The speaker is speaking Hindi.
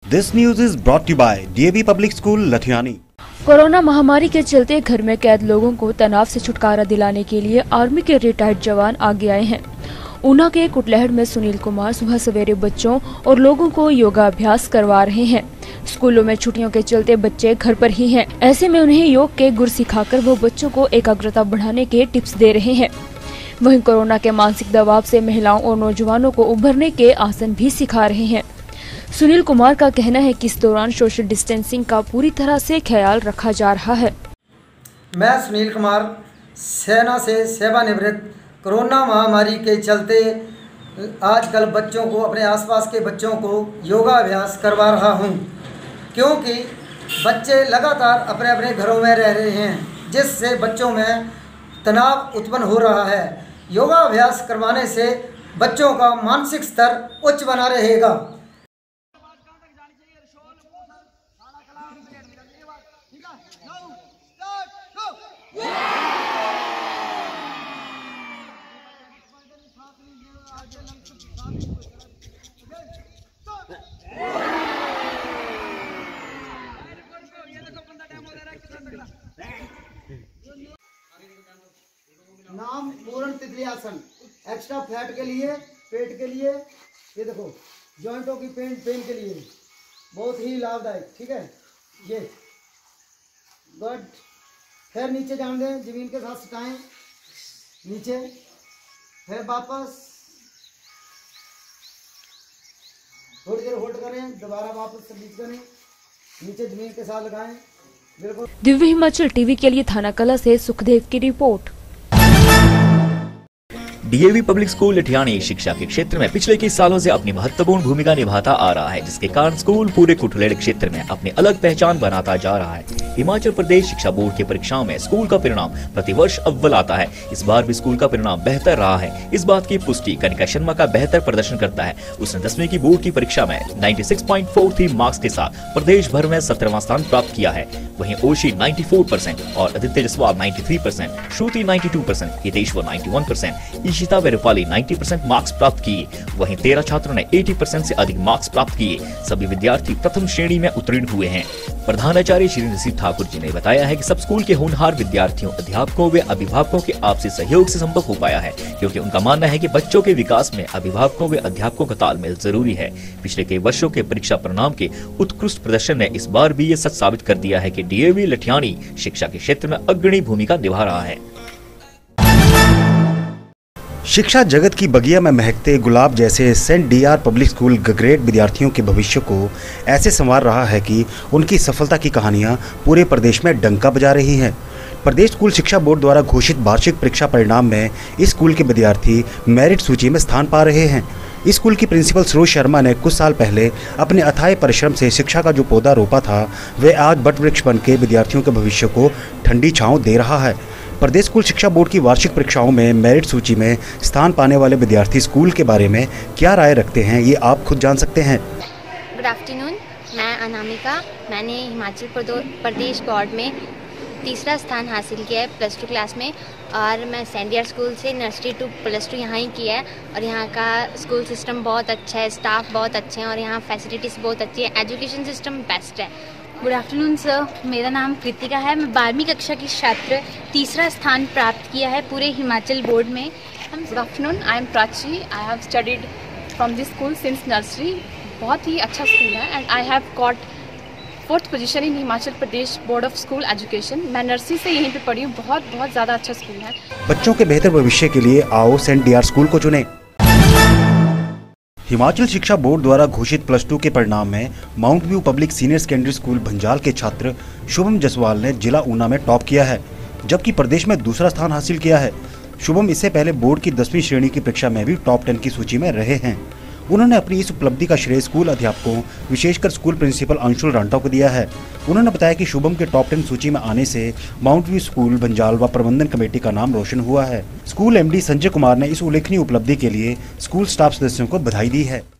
This news is brought to you by DAV Public School, Lathiani. Corona महामारी के चलते घर में कैद लोगों को तनाव से छुटकारा दिलाने के लिए आर्मी के रिटायर्ड जवान आगे आए हैं। ऊना के कुटलहड़ में सुनील कुमार सुबह सवेरे बच्चों और लोगों को योगाभ्यास करवा रहे हैं। स्कूलों में छुट्टियों के चलते बच्चे घर पर ही हैं। ऐसे में उन्हें योग के गुर सिखाकर वो बच्चों को एकाग्रता बढ़ाने के टिप्स दे रहे हैं। वहीं कोरोना के मानसिक दबाव से महिलाओं और नौजवानों को उभरने के आसन भी सिखा रहे हैं। सुनील कुमार का कहना है कि इस दौरान सोशल डिस्टेंसिंग का पूरी तरह से ख्याल रखा जा रहा है। मैं सुनील कुमार सेना से सेवानिवृत्त कोरोना महामारी के चलते आजकल बच्चों को, अपने आसपास के बच्चों को योगाभ्यास करवा रहा हूं, क्योंकि बच्चे लगातार अपने अपने घरों में रह रहे हैं, जिससे बच्चों में तनाव उत्पन्न हो रहा है। योगाभ्यास करवाने से बच्चों का मानसिक स्तर उच्च बना रहेगा। नाम पूर्ण तितली आसन, एक्स्ट्रा फैट के लिए, पेट के लिए, ये देखो जॉइंटों की पेन के लिए बहुत ही लाभदायक। ठीक है, ये गुड। फिर नीचे जान दें, जमीन के साथ सटाएं नीचे, फिर वापस थोड़ी देर होल्ड करें, दोबारा वापस रिलीज करें, नीचे जमीन के साथ लगाएं। बिल्कुल। दिव्य हिमाचल टीवी के लिए थाना कला से सुखदेव की रिपोर्ट। डीएवी पब्लिक स्कूल लठियानी शिक्षा के क्षेत्र में पिछले कई सालों से अपनी महत्वपूर्ण भूमिका निभाता आ रहा है, जिसके कारण स्कूल पूरे कुटलहड़ क्षेत्र में अपनी अलग पहचान बनाता जा रहा है। हिमाचल प्रदेश शिक्षा बोर्ड की परीक्षाओं में स्कूल का परिणाम प्रतिवर्ष अव्वल आता है। इस बार भी स्कूल का परिणाम बेहतर रहा है। इस बात की पुष्टि कनिका शर्मा का बेहतर प्रदर्शन करता है। उसने 10वीं की बोर्ड की परीक्षा में 96.43 मार्क्स के साथ प्रदेश भर में 17वां स्थान प्राप्त किया है। वहीं ओशी 94% और आदित्य जसवाल 93%, श्रुति 92%, हितेश्वर 91%, ईशिता व रूपाली 90% मार्क्स प्राप्त किए। वहीं 13 छात्रों ने 80% से अधिक मार्क्स प्राप्त किए। सभी विद्यार्थी प्रथम श्रेणी में उत्तीर्ण हुए हैं। प्रधानाचार्य श्री नसीब ठाकुर जी ने बताया है कि सब स्कूल के होनहार विद्यार्थियों, अध्यापकों व अभिभावकों के आपसी सहयोग से संभव हो पाया है, क्योंकि उनका मानना है कि बच्चों के विकास में अभिभावकों व अध्यापकों का तालमेल जरूरी है। पिछले कई वर्षों के परीक्षा परिणाम के उत्कृष्ट प्रदर्शन ने इस बार भी ये सच साबित कर दिया है कि डीएवी लठियानी शिक्षा के क्षेत्र में अग्रणी भूमिका निभा रहा है। शिक्षा जगत की बगिया में महकते गुलाब जैसे saint DR public school Gagret विद्यार्थियों के भविष्य को ऐसे संवार रहा है कि उनकी सफलता की कहानियां पूरे प्रदेश में डंका बजा रही हैं। प्रदेश स्कूल शिक्षा बोर्ड द्वारा घोषित वार्षिक परीक्षा परिणाम में इस स्कूल के विद्यार्थी मेरिट सूची में स्थान पा रहे हैं। इस स्कूल की प्रिंसिपल सरोज शर्मा ने कुछ साल पहले अपने अथाह परिश्रम से शिक्षा का जो पौधा रोपा था, वह आज बट वृक्ष बन के विद्यार्थियों के भविष्य को ठंडी छांव दे रहा है। प्रदेश स्कूल शिक्षा बोर्ड की वार्षिक परीक्षाओं में मेरिट सूची में स्थान पाने वाले विद्यार्थी स्कूल के बारे में क्या राय रखते हैं, ये आप खुद जान सकते हैं। गुड आफ्टरनून, मैं अनामिका। मैंने हिमाचल प्रदेश बोर्ड में तीसरा स्थान हासिल किया है +2 क्लास में, और मैं सेंट डीआर स्कूल से नर्सरी टू +2 यहाँ ही किया है। और यहाँ का स्कूल सिस्टम बहुत अच्छा है, स्टाफ बहुत अच्छे हैं और यहाँ फैसिलिटीज़ बहुत अच्छी है, एजुकेशन सिस्टम बेस्ट है। गुड आफ्टरनून सर, मेरा नाम कृतिका है। मैं 12वीं कक्षा की छात्र, तीसरा स्थान प्राप्त किया है पूरे हिमाचल बोर्ड में। Good afternoon, I am Prachi. I have studied from this school since nursery. बहुत ही अच्छा स्कूल है and I have got 4th position in Himachal Pradesh board of school education. मैं नर्सरी से यहीं पे पढ़ी हूँ। बहुत ज़्यादा अच्छा स्कूल है। बच्चों के बेहतर भविष्य के लिए आओ सेंट डीआर स्कूल को चुनें। हिमाचल शिक्षा बोर्ड द्वारा घोषित +2 के परिणाम में mount view public senior secondary school Bhanjal के छात्र शुभम जसवाल ने जिला ऊना में टॉप किया है, जबकि प्रदेश में दूसरा स्थान हासिल किया है। शुभम इससे पहले बोर्ड की 10वीं श्रेणी की परीक्षा में भी टॉप 10 की सूची में रहे हैं। उन्होंने अपनी इस उपलब्धि का श्रेय स्कूल अध्यापकों, विशेषकर स्कूल प्रिंसिपल अंशुल रांटा को दिया है। उन्होंने बताया कि शुभम के टॉप 10 सूची में आने से माउंट व्यू स्कूल भंजाल व प्रबंधन कमेटी का नाम रोशन हुआ है। स्कूल एमडी संजय कुमार ने इस उल्लेखनीय उपलब्धि के लिए स्कूल स्टाफ सदस्यों को बधाई दी है।